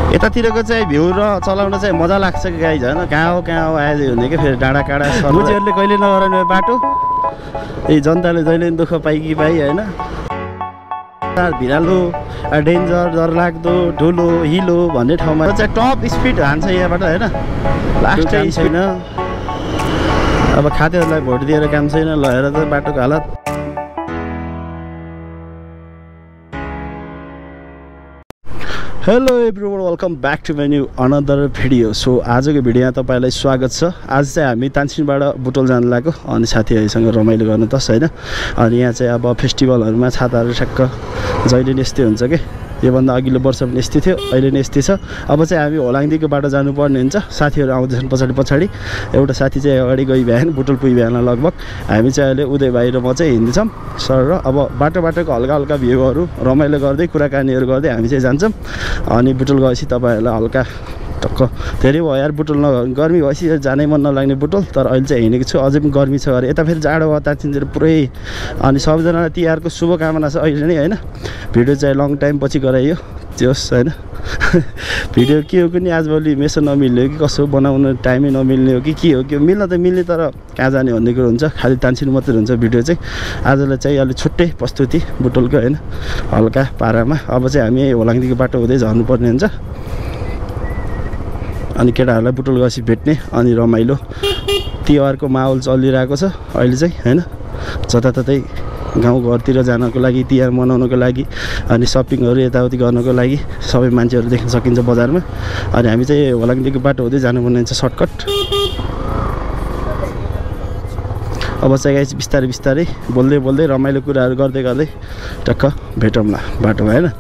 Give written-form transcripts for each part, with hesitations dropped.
यतातिरको चाहिँ भ्यू र चलाउन चाहिँ मजा लाग्छ कि गाइज होइन। कहाँ हो आएछ हुने कि फेरि डाँडा काँडा मुजीहरूले कहिले नगराउने बाटो यही जनताले जहिले पनि दुःख पाइ कि पाइ होइन। भिरालो डेन्जर डरलाग्दो ढुलो हिलो भन्ने ठाउँमा चाहिँ टप स्पिड हान्छ यहाँबाट होइन। लास्ट टाइम छैन अब खातेहरूलाई भोट दिएर काम छैन। ल हेर त बाटोको हालत। Hello everyone, welcome back to my new another video. So आजको भिडियोमा तपाईँलाई स्वागत छ। आज चाहिँ हामी तानसिनबाट बुटोल जानु लाग्यो अनि साथीहरूसँग रमाइलो गर्नु त होइन। अनि यहाँ चाहिँ अब फेस्टिभलहरूमा छाताहरू ठ्याक्क जहिले नै यस्तै हुन्छ कि योभन्दा अघिल्लो वर्ष पनि यस्तै थियो, अहिले नै यस्तै छ। अब चाहिँ हामी होलाङदेखिको बाटो जानुपर्ने हुन्छ। साथीहरू आउँदैछन् पछाडि। एउटा साथी चाहिँ अगाडि गइ भ्याएन, बुटोल पुगि भ्याएन लगभग। हामी चाहिँ अहिले उदय भाइ र म चाहिँ हिँड्दैछौँ सर र। अब बाटोको हल्का भ्यूहरू रमाइलो गर्दै कुराकानीहरू गर्दै हामी चाहिँ जान्छौँ। अनि बुटोल गएपछि तपाईँहरूलाई हल्का टक्क धेरै भयो यार बुटोल गर्मी भएपछि जानै मन नलाग्ने बुटोल। तर अहिले चाहिँ हिँडेको छु, अझै पनि गर्मी छ अरे। यता फेरि जाडो भयो तानसिनतिर पुरै। अनि सबैजनालाई तिहारको शुभकामना छ अहिले नै होइन। भिडियो चाहिँ लङ टाइम पछि गराइयो जोस् होइन। भिडियो के हो कुनै आजभोलि मेसो नमिल्ने हो कि कसो, बनाउनु टाइमै नमिल्ने हो कि के हो, के मिल्न त मिल्ने तर कहाँ जाने भन्ने कुरो हुन्छ। खालि तानसिन मात्रै हुन्छ भिडियो चाहिँ। आजलाई चाहिँ अलिक छुट्टै प्रस्तुति बुटोलको होइन, हल्का पारामा। अब चाहिँ हामी होलाङदेखि बाटो हुँदै झर्नुपर्ने हुन्छ। अनि केटाहरूलाई बुटोल गएपछि भेट्ने अनि रमाइलो तिहारको माहौल चलिरहेको छ अहिले चाहिँ होइन। जताततै गाउँघरतिर जानको लागि, तिहार मनाउनको लागि अनि सपिङहरू यताउति गर्नको लागि सबै मान्छेहरू देख्न सकिन्छ बजारमा। अनि हामी चाहिँ होलाङदेखि बाटो हुँदै जानुपर्ने हुन्छ सर्टकट। अब चाहिँ गाइस बिस्तारै बोल्दै रमाइलो कुराहरू गर्दै टक्क भेटौँला बाटोमा होइन।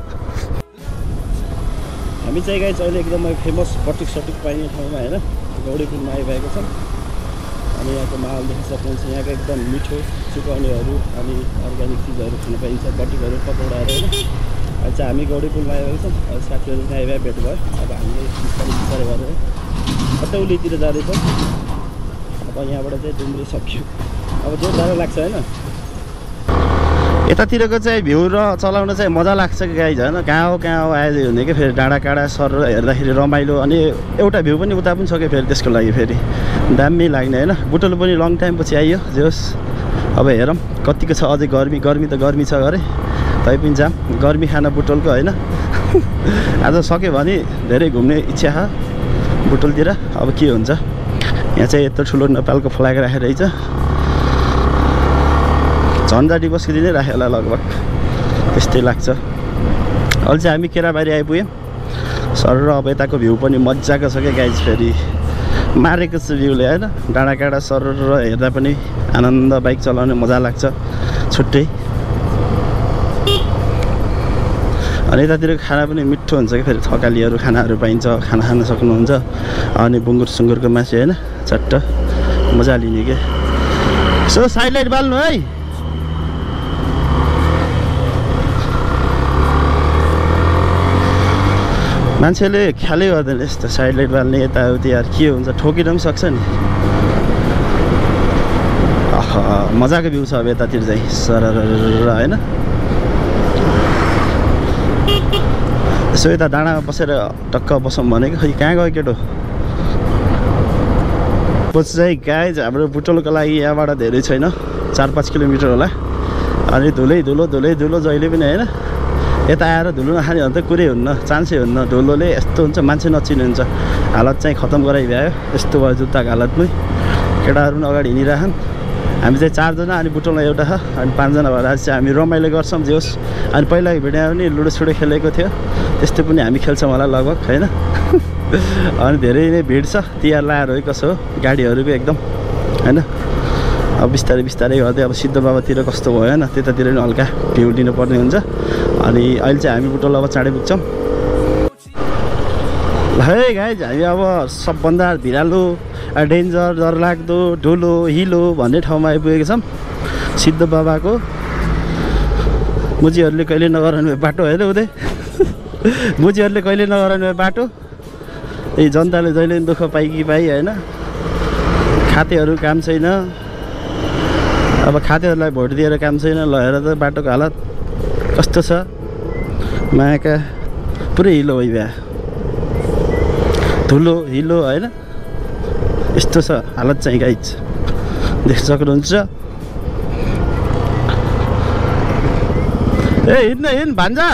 हामी चाहिँ गाइस अहिले एकदमै फेमस बटुक पाइने ठाउँमा होइन गौडी पुलमा आइरहेको छौँ। अनि यहाँको माहौल देख्न सक्नुहुन्छ। यहाँको एकदम मिठो चुकाउनेहरू अनि अर्ग्यानिक चिजहरू खान पाइन्छ, बटुकहरू पकौडाहरू होइन। अहिले चाहिँ हामी गौडी पुलमा आइरहेको छौँ। अब साथीहरू चाहिँ आइभए भेट भयो। अब हामीले बिस्तारै गरेर कतौलीतिर जाँदैछौँ। अब यहाँबाट चाहिँ डुम्री सक्यो। अब जोरदार लाग्छ होइन। यतातिरको चाहिँ भ्यू र चलाउन चाहिँ मजा लाग्छ कि गाइज होइन। कहाँ हो आएछ हुने कि फेरि डाँडा काँडा सर हेर्दाखेरि रमाइलो। अनि एउटा भ्यू पनि उता पनि सक्यो फेरि त्यसको लागि फेरि दामी लाग्ने होइन। बुटोल पनि लङ टाइम पछि आइयो जोस्। अब हेरौँ कतिको छ अझै गर्मी त गर्मी छ अरे। तै पनि जाम गर्मी खाना बुटोलको होइन। आज सक्यो भने धेरै घुम्ने इच्छा छ बुटोलतिर। अब के हुन्छ। यहाँ चाहिँ यत्रो ठुलो नेपालको फ्ल्याग राखेर रहेछ। झन्डा दिवसको दिनै राख्यो होला लगभग, त्यस्तै लाग्छ। अहिले चाहिँ हामी केराबारी आइपुग्यौँ सर र। अब यताको भ्यू पनि मजाको छ क्या गाइज, फेरि मारेको छ भ्यूले होइन। डाँडा काँडा सर र हेर्दा पनि आनन्द, बाइक चलाउने मजा लाग्छ छुट्टै। अनि यतातिर खाना पनि मिठो हुन्छ कि फेरि थकालीहरू खानाहरू पाइन्छ, खाना खान सक्नुहुन्छ। अनि सुँगुरको मासु होइन चट्ट मजा लिने के। सो साइड लाइट बाल्नु है। मान्छेले ख्यालै गर्दैन यस्तो साइड लाइट बाल्ने यताउति यार के हुन्छ, ठोकिन पनि सक्छ नि। मजाको भ्यू छ अब यतातिर चाहिँ सर होइन। यसो यता डाँडामा बसेर टक्क बसौँ भनेको, खै कहाँ गयो केटो। पछि चाहिँ गाइज हाम्रो बुटोलको लागि यहाँबाट धेरै छैन, 4-5 किलोमिटर होला। अनि धुलै धुलो जहिले पनि होइन। यता आएर धुलो नखाने भने त कुरै हुन्न, चान्सै हुन्न। धुलोले यस्तो हुन्छ मान्छे नचिने हुन्छ। हालत चाहिँ खतम गराइभ्यायो यस्तो भयो जुत्ताको हालतमै। केटाहरू पनि अगाडि हिँडिरहन्। हामी चाहिँ 4 जना अनि बुटोलमा एउटा छ। अनि 5 जना भएर आज चाहिँ हामी रमाइलो गर्छौँ जोस्। अनि पहिलाको भिडियोमा पनि लुडो खेलेको थियो, त्यस्तो पनि हामी खेल्छौँ होला लगभग होइन। अनि धेरै नै भिड छ तिहार लाएर है कसो हो गाडीहरूको एकदम होइन। अब बिस्तारै गर्दै अब सिद्ध बाबातिर कस्तो भयो होइन, त्यतातिर पनि हल्का भ्यू लिनुपर्ने हुन्छ। अनि अहिले चाहिँ हामी बुटोल अब चाँडै पुग्छौँ। है गाइज हामी अब सबभन्दा भिरालो डेन्जर डरलाग्दो ढुलो हिलो भन्ने ठाउँमा आइपुगेको छौँ। सिद्ध बाबाको मुजीहरूले कहिले नगराउने बाटो होइन उदय। मुजीहरूले कहिले नगराउने बाटो यही जनताले जहिले पनि दुःख पाइ कि पाइ होइन। खातेहरू काम छैन। अब खातेहरूलाई भोट दिएर काम छैन। ल हेर त बाटोको हालत कस्तो छ। मायाका पुरै हिलो भइभ्या। धुलो हिलो होइन यस्तो छ हालत चाहिँ गाइज देख्न सक्नुहुन्छ ए हिँड्न भान्जा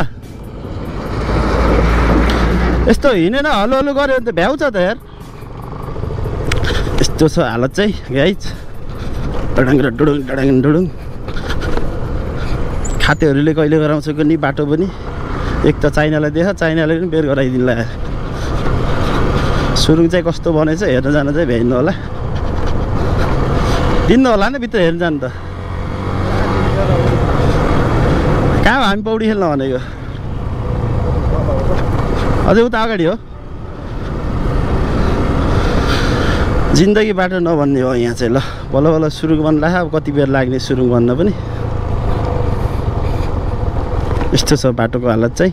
यस्तो हिँडेन हलो हलो गऱ्यो भने त भ्याउँछ त यार यस्तो छ हालत चाहिँ गाइज डडाङ र डुडुङ डडाङ डुडुङ खातेहरूले कहिले गराउँछ नि बाटो पनि एक त चाइनालाई देख चाइनाले पनि बेर गराइदिनुला सुरुङ चाहिँ कस्तो बनेछ हेर्न जान चाहिँ भ्याइन्न होला दिन्न होला नि भित्र हेर्न जानु त कहाँ हामी पौडी खेल्न भनेको अझै उता अगाडि हो जिन्दगी बाटो नभन्ने हो यहाँ चाहिँ ल बल्ल बल्ल सुरुङ बन्ला अब कति बेर लाग्ने सुरुङ बन्न पनि यस्तो छ बाटोको हालत चाहिँ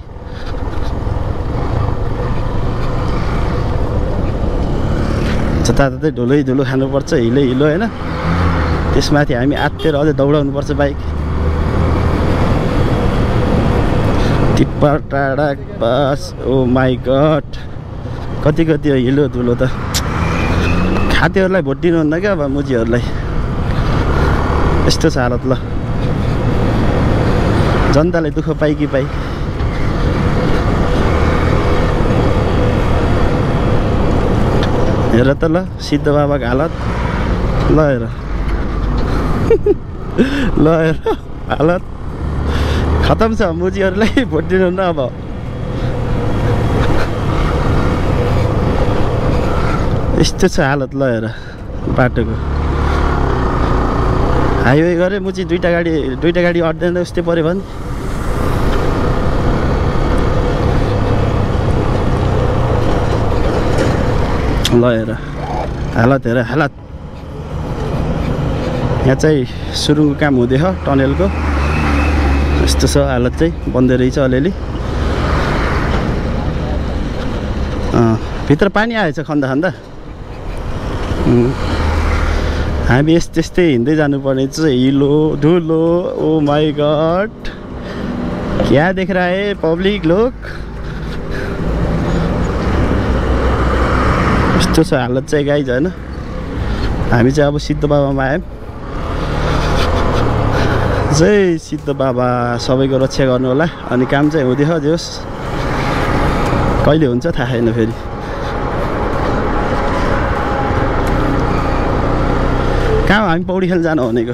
जताततै धुलै धुलो खानुपर्छ हिलो हिलो होइन त्यसमाथि हामी आत्तेर अझै दौडाउनु पर्छ बाइक टिप्पर टाढा बस ओ माई गड कति कति हो हिलो धुलो त खातेहरूलाई भोट दिनुहुन्न क्या अब मुजीहरूलाई यस्तो छ हालत ल जनताले दुःख पाइ कि पाइ हेर त ल सिद्ध बाबाको हालत ल हेर ल हेर हालत खतम छ मुजीहरूलाई भोट दिनुहुन्न अब यस्तो छ हालत ल हेर बाटोको हाइवे गरे मुची दुईटा गाडी अट्दैन उस्तै पऱ्यो भने ल हेर हालत हेर हालत यहाँ चाहिँ सुरुङको काम हुँदैछ टनेलको यस्तो छ हालत चाहिँ बन्दै रहेछ अलिअलि भित्र पानी आएछ खन्दा खन्दा हामी यस्तै हिँड्दै जानुपर्ने चाहिँ हिलो धुलो ओ माई गॉड क्या देख रहा है पब्लिक लोग यस्तो छ हालत चाहिँ गाइज होइन हामी चाहिँ अब सिद्ध बाबामा आयौँ जय सिद्ध बाबा सबैको रक्षा गर्नु होला अनि काम चाहिँ हुँदैछ जोस् कहिले हुन्छ थाहा छैन फेरि कहाँ हामी पौडी खेल्न जानु भनेको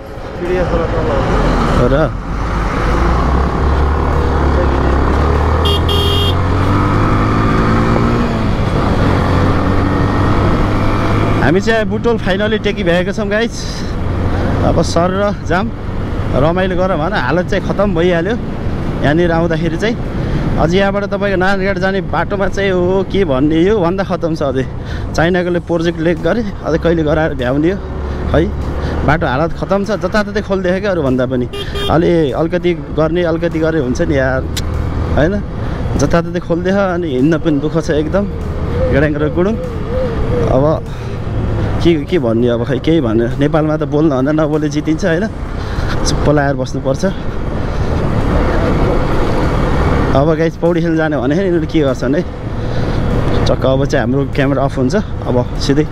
र हामी चाहिँ बुटोल फाइनली टेकिभएको छौँ गाइज अब सर र जाम रमाइलो गर भन हालत चाहिँ खतम भइहाल्यो यहाँनिर आउँदाखेरि चाहिँ अझ यहाँबाट तपाईँको नारायणघाट जाने बाटोमा चाहिँ हो के भन्ने यो भन्दा खतम छ अझै चाइनाकोले प्रोजेक्ट लेक गरे अझै कहिले गराएर भ्याउने हो है बाटो हालत खतम छ जताततै खोलिदिएको क्या अरूभन्दा पनि अलिकति गर्ने अलिकति गरे हुन्छ नि यार होइन जताततै खोलिदिएछ अनि हिँड्न पनि दुःख छ एकदम गेडाङ र गुडुङ अब के भन्ने अब खै केही भन्ने नेपालमा त बोल्न भन्दा नबोले जितिन्छ होइन चुप्प लाएर बस्नुपर्छ अब गाइस पौडी खेल्न जाने भने यिनीहरू के गर्छन् है चक्क अब चाहिँ हाम्रो क्यामेरा अफ हुन्छ अब सिधै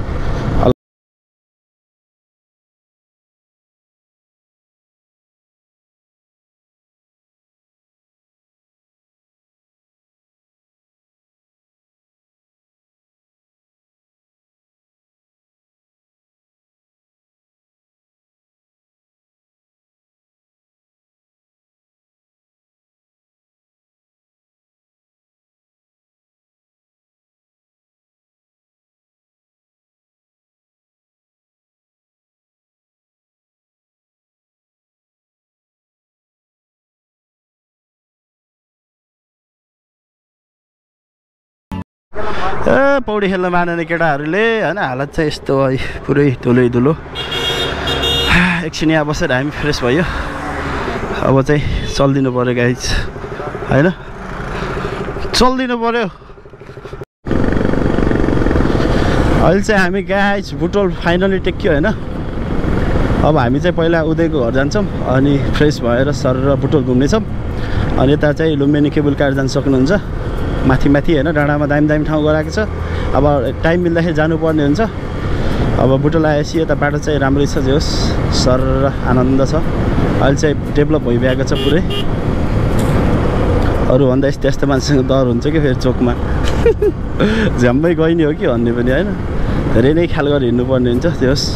पौडी खेल्न मानेन केटाहरूले होइन हालत चाहिँ यस्तो पुरै धुलै धुलो एकछिन यहाँ बसेर हामी फ्रेस भयो अब चाहिँ चल्दिनु पऱ्यो गाइज होइन चल्दिनु पऱ्यो अहिले चाहिँ हामी गाइज बुटोल फाइनली टेक्यो होइन अब हामी चाहिँ पहिला उदयको घर जान्छौँ अनि फ्रेस भएर सर र बुटोल घुम्नेछौँ अनि यता चाहिँ लुम्बिनी केबल कार जान सक्नुहुन्छ माथि माथि होइन डाँडामा दामी दामी ठाउँ गराएको छ। अब टाइम मिल्दाखेरि जानुपर्ने हुन्छ। अब बुटोल आएपछि यता बाटो चाहिँ राम्रै छ, जे होस् सर आनन्द छ। अहिले चाहिँ डेभलप भइरहेको छ पुरै। अरूभन्दा यस्तो यस्तो मान्छेसँग डर हुन्छ कि फेरि चोकमा झ्याम्मै गइने हो कि भन्ने पनि होइन, धेरै नै ख्याल गरेर हिँड्नुपर्ने हुन्छ, जे होस्।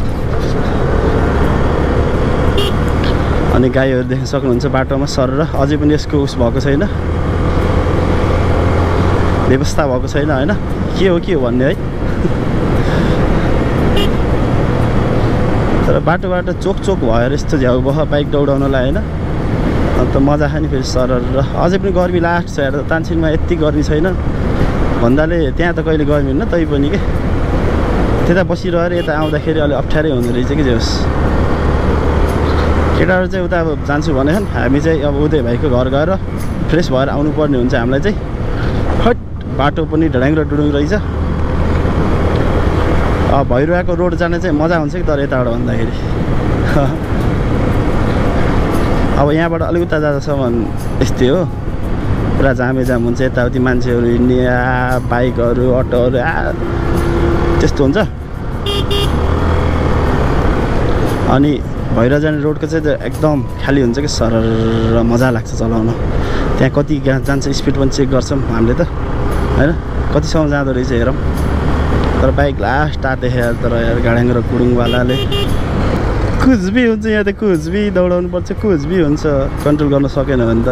अनि गाईहरू देख्न सक्नुहुन्छ बाटोमा सर र अझै पनि यसको उस भएको छैन, व्यवस्था भएको छैन होइन, के हो भन्ने है। तर बाटो चोक भएर यस्तो झ्याउ बह बाइक दौडाउनलाई होइन, अन्त मजा खाने फेरि सर र अझै पनि गर्मी लास्ट छ हेर। तानसिनमा यति गर्मी छैन भन्दाले त्यहाँ त कहिले गर्मी हुन्न, तै पनि के त्यता बसिरहेर यता आउँदाखेरि अलिक अप्ठ्यारै हुँदो रहेछ कि, जे होस्। केटाहरू चाहिँ उता अब जान्छु भने हामी चाहिँ अब उदय भाइको घर गएर फ्रेस भएर आउनुपर्ने हुन्छ हामीलाई चाहिँ। हट बाटो पनि ढडाङ र डुडुङ रहेछ। भैरुवाको रोड जाने चाहिँ मजा हुन्छ कि, तर यताबाट भन्दाखेरि अब यहाँबाट अलिक उता जाँदासम्म यस्तै हो, पुरा जामे जाम हुन्छ। यताउति मान्छेहरू हिँड्ने बाइकहरू अटोहरू त्यस्तो हुन्छ। अनि भैरवा जाने रोडको चाहिँ एकदम खाली हुन्छ कि सर र मजा लाग्छ चलाउन। त्यहाँ कति जान्छ स्पिड पनि चेक गर्छौँ हामीले त होइन, कतिसम्म जाँदो रहेछ हेरौँ। तर बाइक लास्ट देखाएर तर यार गाडाङ र कुडुङवालाले कुचबी हुन्छ। यहाँ त कुचबी दौडाउनु पर्छ, कुचबी हुन्छ, कन्ट्रोल गर्न सकेन भने त।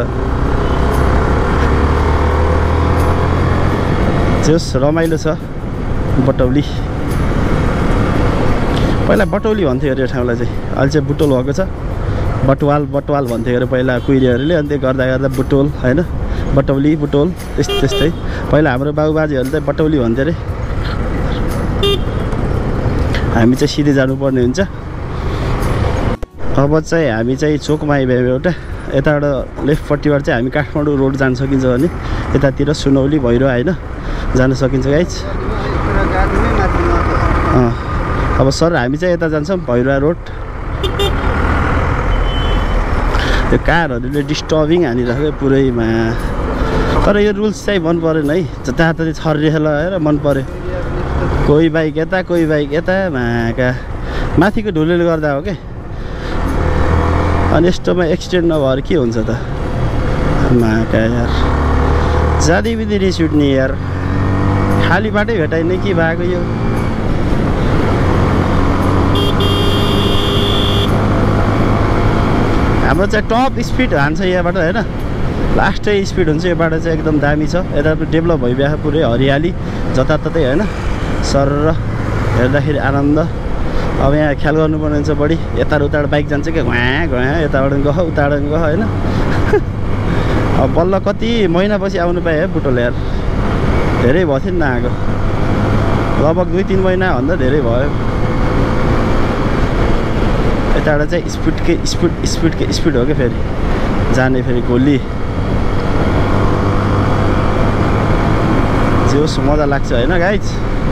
जस रमाइलो छ बटौली। पहिला बटौली भन्थ्यो अरे यो ठाउँलाई चाहिँ, अहिले चाहिँ बुटोल भएको छ। बटवाल भन्थ्यो अरे पहिला कुइरीहरूले, अनि त्यो गर्दा गर्दा बुटोल होइन, बटौली बुटोल त्यस्तै। पहिला हाम्रो बाबुबाजेहरूले चाहिँ बटौली भन्थ्यो अरे। हामी चाहिँ सिधै जानुपर्ने हुन्छ। अब चाहिँ हामी चाहिँ चोकमा आइभ्यौँ एउटा। यताबाट लेफ्टपट्टिबाट चाहिँ हामी काठमाडौँ रोड जान सकिन्छ भने यतातिर सुनौली भैरवा होइन जान सकिन्छ गाइज। अब सर हामी चाहिँ यता जान्छौँ भैरवा रोड। त्यो कारहरूले डिस्टर्बिङ हानिरहेको पुरैमा। तर यो रुल्स चाहिँ मन परेन है, जताततै छरिएर हेर मन पऱ्यो। कोही बाइक यता कोही बाइक यता माका माथिको ढुलेले गर्दा हो क्या। अनि यस्तोमा एक्सिडेन्ट नभएर के हुन्छ त माका यार, जाँदै बित्दै रिस उठ्ने यार। खाली बाटै भेटाइने के भएको यो। हाम्रो चाहिँ टप स्पिड हान्छ यहाँबाट होइन, लास्टै स्पिड हुन्छ। यो बाटो चाहिँ एकदम दामी छ। यता डेभलप भइरहेको पुरै हरियाली जताततै होइन, सर हेर्दाखेरि आनन्द। अब यहाँ ख्याल गर्नुपर्ने हुन्छ बढी। यता उताबाट बाइक जान्छ क्या, घुहाँ यताबाट गह उताबाट गह होइन। अब बल्ल कति महिनापछि आउनु पाएँ है बुटोल यार, धेरै भयो थियो नि नआएको, लगभग 2-3 महिनाभन्दा धेरै भयो। यताबाट चाहिँ स्पिड हो क्या फेरि जाने, फेरि गोली जोस मजा लाग्छ होइन गाइज।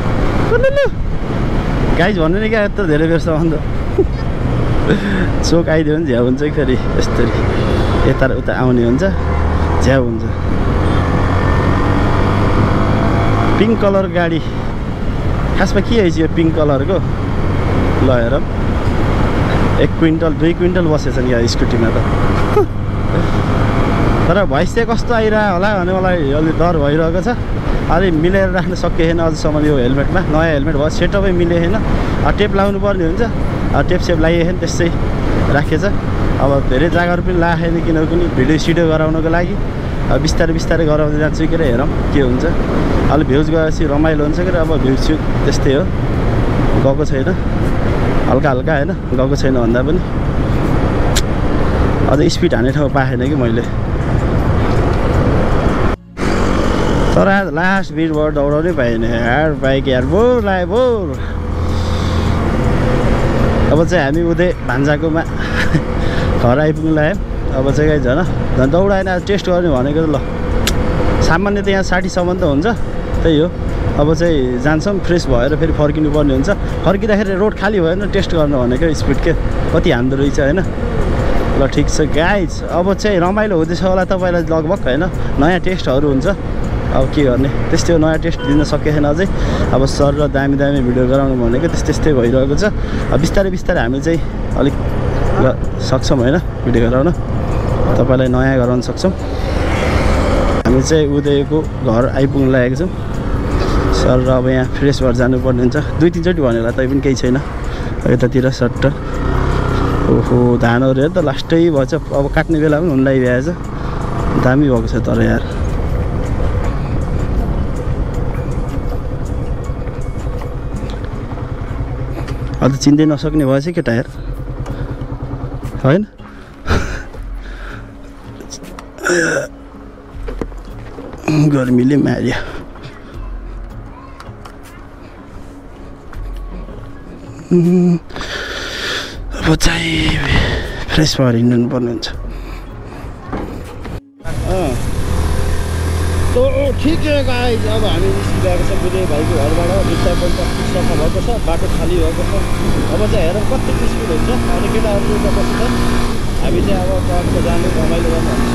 गाइज भन्नु नि क्या, यत्रो धेरै बेरसम्म त चोक आइदियो भने झ्याउ हुन्छ कि फेरि यस्तरी यता उता आउने हुन्छ, झ्याउ हुन्छ। पिङ्क कलर गाडी खासमा के रहेछ यो पिङ्क कलरको, ल हेर 1 क्विन्टल 2 क्विन्टल बसेछ नि यहाँ स्कुटीमा त। तर भोइस चाहिँ कस्तो आइरहेको होला भने मलाई अलिक डर भइरहेको छ। अलि मिलेर राख्न सकिएन अझसम्म यो हेलमेटमा। नयाँ हेलमेट भयो, सेटअपै मिलेन। टेप लाउनु पर्ने हुन्छ, टेप सेप लगाइएन त्यसै राखेछ। अब धेरै जग्गाहरू पनि लाखेन किनभने भिडियो सिडियो गराउनको लागि। अब बिस्तारै गराउँदै जान्छु के अरे, हेरौँ के हुन्छ। अलि भ्युज गएपछि रमाइलो हुन्छ कि। अब भ्युज त्यस्तै हो, गएको छैन हल्का होइन, गएको छैन भन्दा पनि अझ स्पिड हाने ठाउँ पाएन कि मैले। तर आज लास्ट भिडबाट दौडाउनै पाएन यार बाइक यार, बोर लाग्यो बोर। अब चाहिँ हामी उदय भान्जाकोमा घर आइपुग्नु लाग्यो। अब चाहिँ गाइज झन् दौडाएन, आज टेस्ट गर्ने भनेको त। ल सामान्य त यहाँ 60सम्म त हुन्छ, त्यही हो। अब चाहिँ जान्छौँ, फ्रेस भएर फेरि फर्किनु पर्ने हुन्छ। फर्किँदाखेरि रोड खाली भएन, टेस्ट गर्नु भनेको स्पिड के कति हान्दो रहेछ होइन। ल ठिक छ गाइज, अब चाहिँ रमाइलो हुँदैछ होला तपाईँलाई लगभग होइन। नयाँ टेस्टहरू हुन्छ अब के गर्ने त्यस्तै हो, नयाँ टेस्ट दिन सकेको छैन अझै। अब सर र दामी दामी भिडियो गराउनु भनेको त्यस्तै भइरहेको छ। अब बिस्तारै बिस्तारै हामी चाहिँ अलिक सक्छौँ होइन भिडियो गराउन, तपाईँलाई नयाँ गराउन सक्छौँ। हामी चाहिँ उदयको घर आइपुग्न लागेको छौँ। सर र अब यहाँ फ्रेस भएर जानुपर्ने हुन्छ। 2-3 चोटि भनेर तै पनि केही छैन यतातिर सट्ट। ओहो धानहरू हेर त लास्टै भएछ, अब काट्ने बेला पनि हुन लागिरहेछ। दामी भएको छ तर यार। अब त चिन्दै नसक्ने भएछ केटा यार होइन। गर्मीले मार्यो। अब चाहिँ फ्रेस भएर हिँड्नु पर्ने हुन्छ। तो ठिक है गाइज, अब हामी निस्किरहेको छ बुझे भाइको घरबाट। बिस्तार पनि सफा भएको छ, बाटो खाली भएको छ। अब चाहिँ हेरौँ कति स्पिड हुन्छ। अनि केटाहरू त बस्छ, हामी चाहिँ अब टर्चमा जानु रमाइलो गर्नु हुन्छ।